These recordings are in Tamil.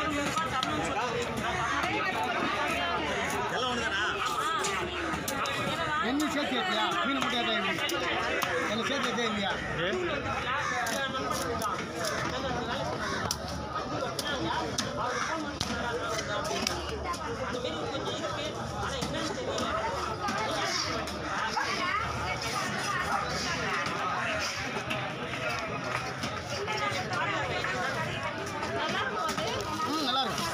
என்ன சேர்த்து ஏற்றியா மீன் மட்டும் ஏற்றா என்ன சேர்த்து ஏற்றே இல்லையா நல்லா இருக்கும்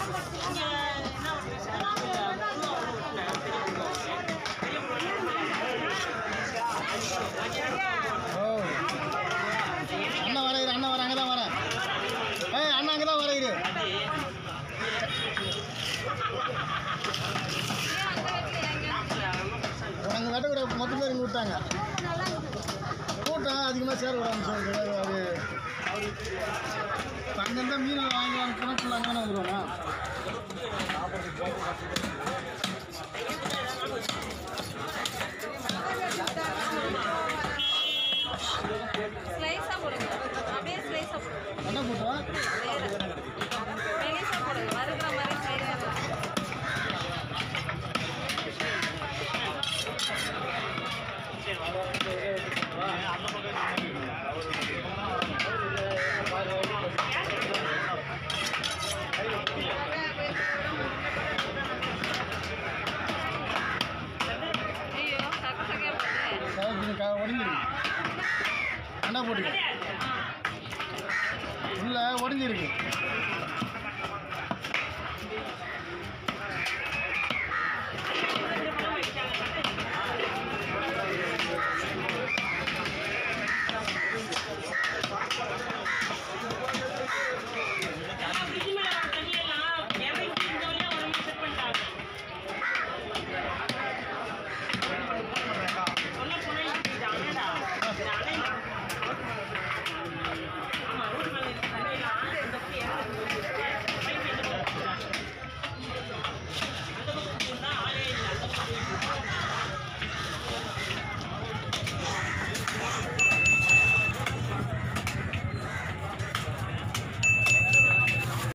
அண்ணா வரையிரு அண்ணா வர அங்கே தான் வரேன் அண்ணா அங்கே தான் வரையிரு அங்கே வெட்டக்கூட மொத்த பேர் இங்கே விட்டாங்க கூட்டம் அதிகமாக சேரக்கூடாதுன்னு சொல்லிட்டு அது அங்கே தான் மீன் வாங்கலாம்னு